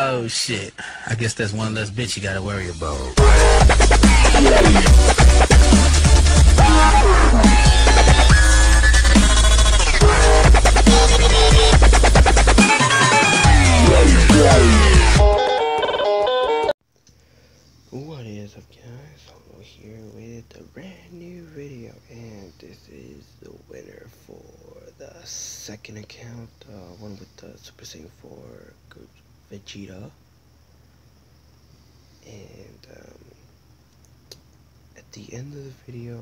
Oh shit. I guess that's one less bitch you gotta worry about. What is up, guys? I'm here with a brand new video, and this is the winner for the second account, one with the Super Saiyan 4 Vegeta. And at the end of the video,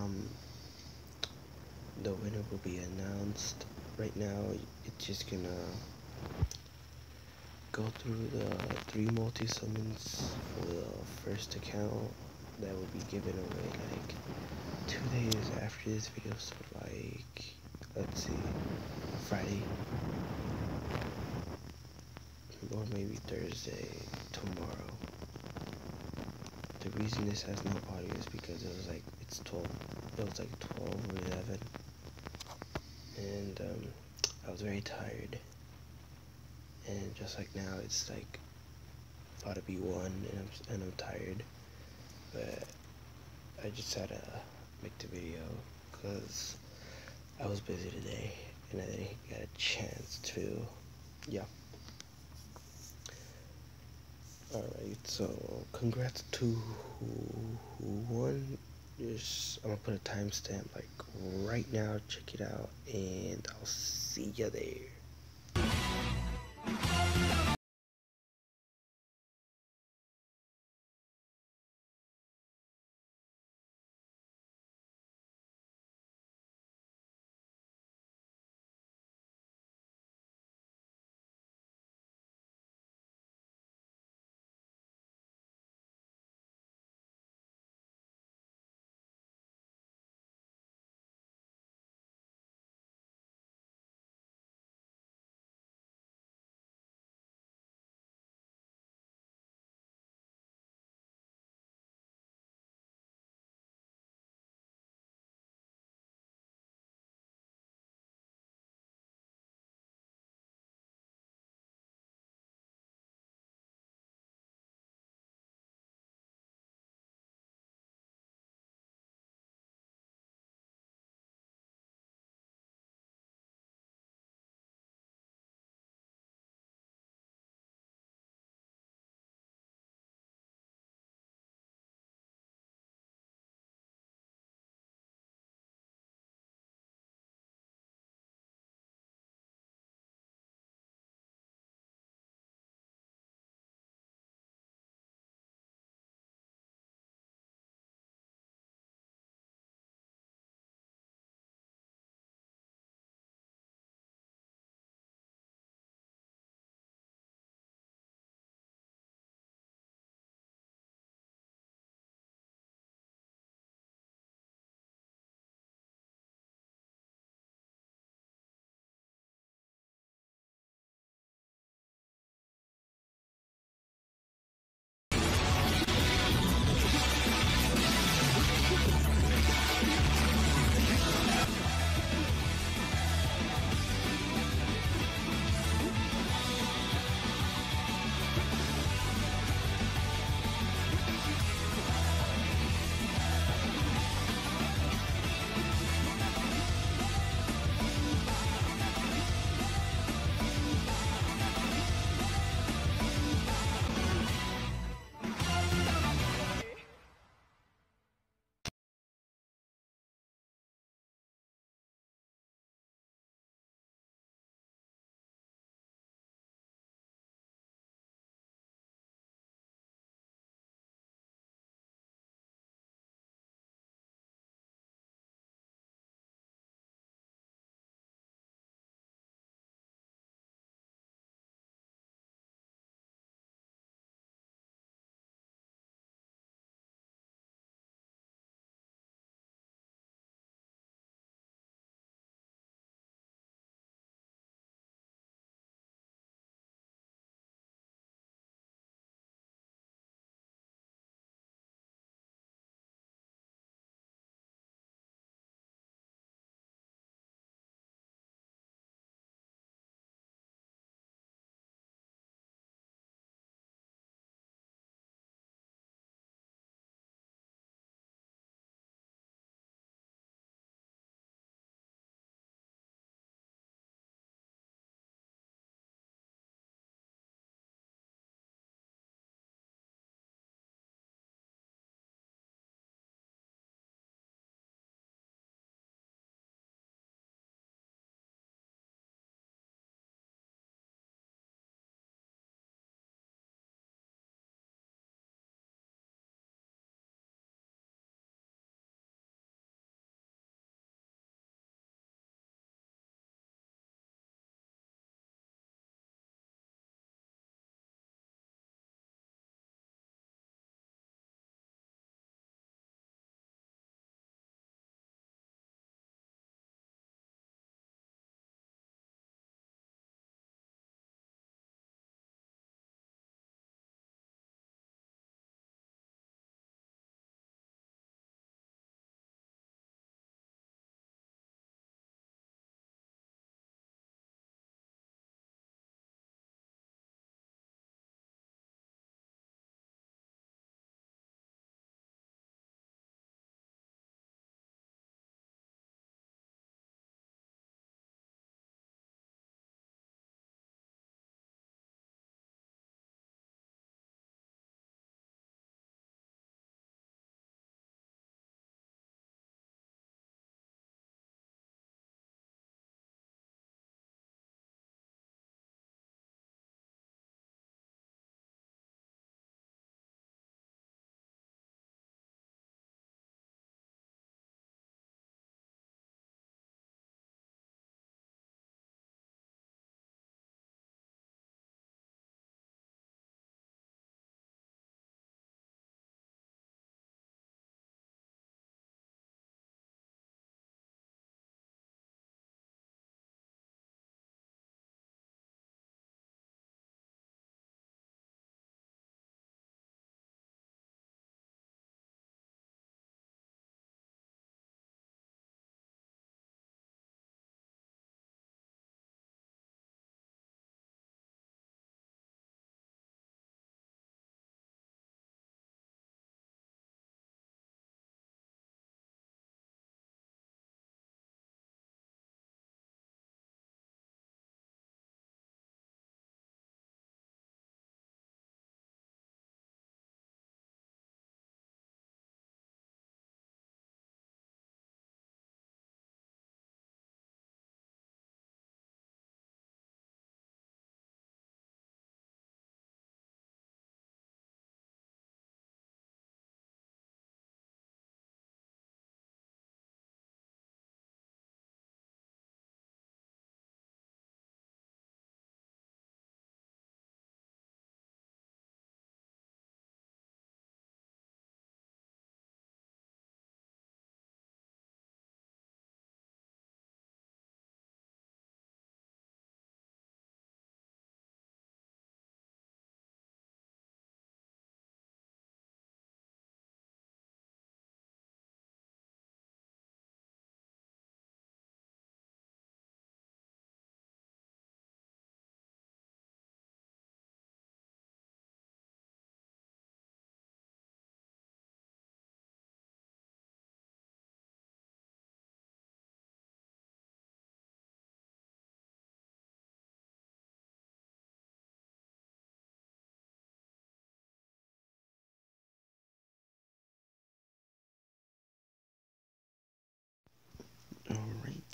the winner will be announced. Right now, it's just gonna go through the 3 multi-summons for the first account that will be given away like 2 days after this video, so like, let's see, Friday, or maybe Thursday, tomorrow. The reason this has no audio is because it was like, it was like 12 or 11, and I was very tired. And just like now, it's like about to be 1, and I'm tired. But I just had to make the video because I was busy today and I didn't get a chance to. Yeah. Alright, so congrats to who won. I'm gonna put a timestamp like right now. Check it out, and I'll see ya there.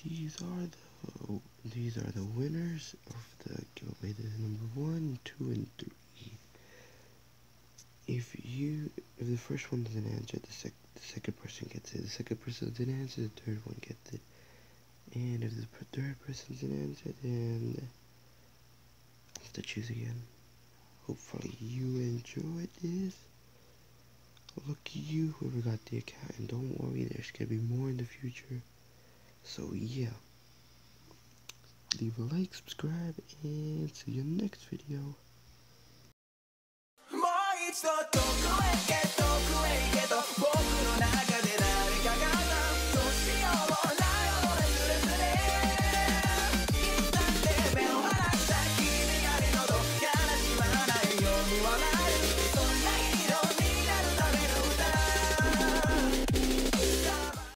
these are the winners of the giveaway. This is number 1, 2, and 3. If the first one doesn't answer, the second person gets it. The second person doesn't answer, the third one gets it. And if the third person doesn't answer, then I have to choose again. Hopefully you enjoyed this. Lucky you, whoever got the account, and don't worry, there's gonna be more in the future. So yeah, leave a like, subscribe, and see you next video.